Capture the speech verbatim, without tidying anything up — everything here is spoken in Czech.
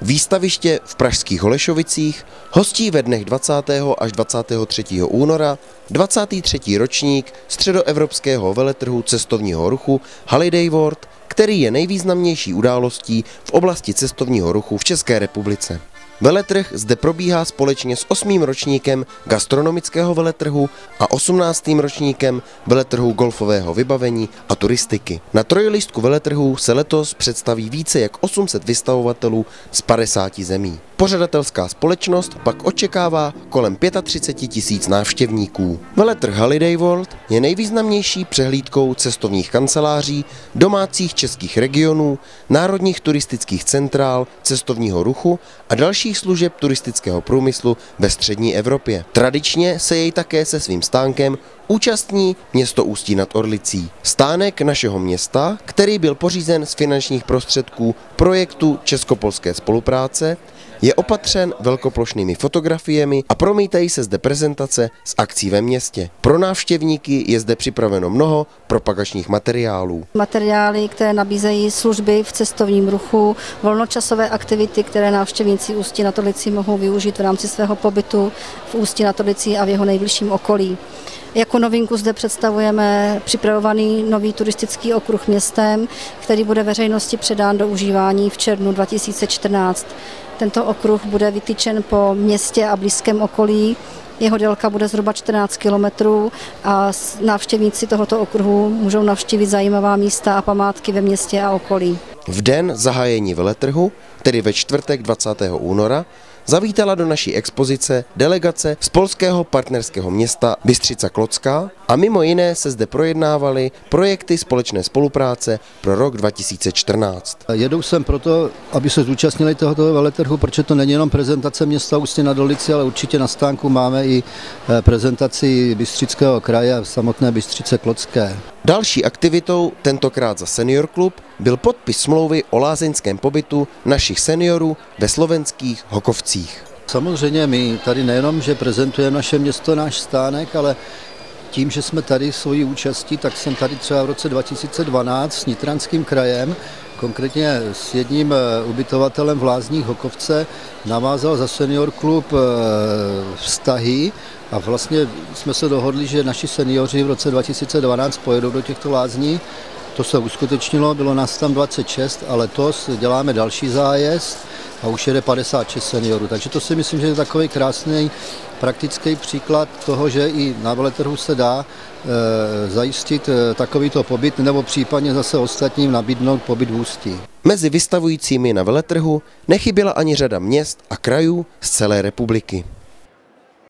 Výstaviště v pražských Holešovicích hostí ve dnech dvacátého až dvacátého třetího února dvacátý třetí ročník středoevropského veletrhu cestovního ruchu Holiday World, který je nejvýznamnější událostí v oblasti cestovního ruchu v České republice. Veletrh zde probíhá společně s osmým ročníkem gastronomického veletrhu a osmnáctým ročníkem veletrhu golfového vybavení a turistiky. Na trojlistku veletrhu se letos představí více jak osm set vystavovatelů z padesáti zemí. Pořadatelská společnost pak očekává kolem třicet pět tisíc návštěvníků. Veletrh Holiday World je nejvýznamnější přehlídkou cestovních kanceláří, domácích českých regionů, národních turistických centrál, cestovního ruchu a dalších služeb turistického průmyslu ve střední Evropě. Tradičně se jej také se svým stánkem účastní město Ústí nad Orlicí. Stánek našeho města, který byl pořízen z finančních prostředků projektu česko-polské spolupráce, je opatřen velkoplošnými fotografiemi a promítají se zde prezentace z akcí ve městě. Pro návštěvníky je zde připraveno mnoho propagačních materiálů. Materiály, které nabízejí služby v cestovním ruchu, volnočasové aktivity, které návštěvníci Ústí nad Orlicí mohou využít v rámci svého pobytu v Ústí nad Orlicí a v jeho nejbližším okolí. Jako novinku zde představujeme připravovaný nový turistický okruh městem, který bude veřejnosti předán do užívání v červnu dva tisíce čtrnáct. Tento okruh bude vytyčen po městě a blízkém okolí. Jeho délka bude zhruba čtrnáct kilometrů a návštěvníci tohoto okruhu můžou navštívit zajímavá místa a památky ve městě a okolí. V den zahájení veletrhu, tedy ve čtvrtek dvacátého února, zavítala do naší expozice delegace z polského partnerského města Bystřica Klodská a mimo jiné se zde projednávaly projekty společné spolupráce pro rok dva tisíce čtrnáct. Jedou sem proto, aby se zúčastnili tohoto veletrhu, protože to není jenom prezentace města Ústí nad Orlicí, ale určitě na stánku máme i prezentaci Bystřického kraje a samotné Bystřice Klodské. Další aktivitou, tentokrát za Senior Klub, byl podpis smlouvy o lázeňském pobytu našich seniorů ve slovenských Hokovcích. Samozřejmě my tady nejenom, že prezentujeme naše město, náš stánek, ale tím, že jsme tady svojí účastí, tak jsem tady třeba v roce dva tisíce dvanáct s Nitranským krajem, konkrétně s jedním ubytovatelem v Lázních Hokovce, navázal za Senior Klub vztahy a vlastně jsme se dohodli, že naši seniori v roce dva tisíce dvanáct pojedou do těchto lázní. To se uskutečnilo, bylo nás tam dvacet šest a letos děláme další zájezd a už jede padesát šest seniorů. Takže to si myslím, že je takový krásný praktický příklad toho, že i na veletrhu se dá e, zajistit e, takovýto pobyt nebo případně zase ostatním nabídnout pobyt v Ústí. Mezi vystavujícími na veletrhu nechyběla ani řada měst a krajů z celé republiky.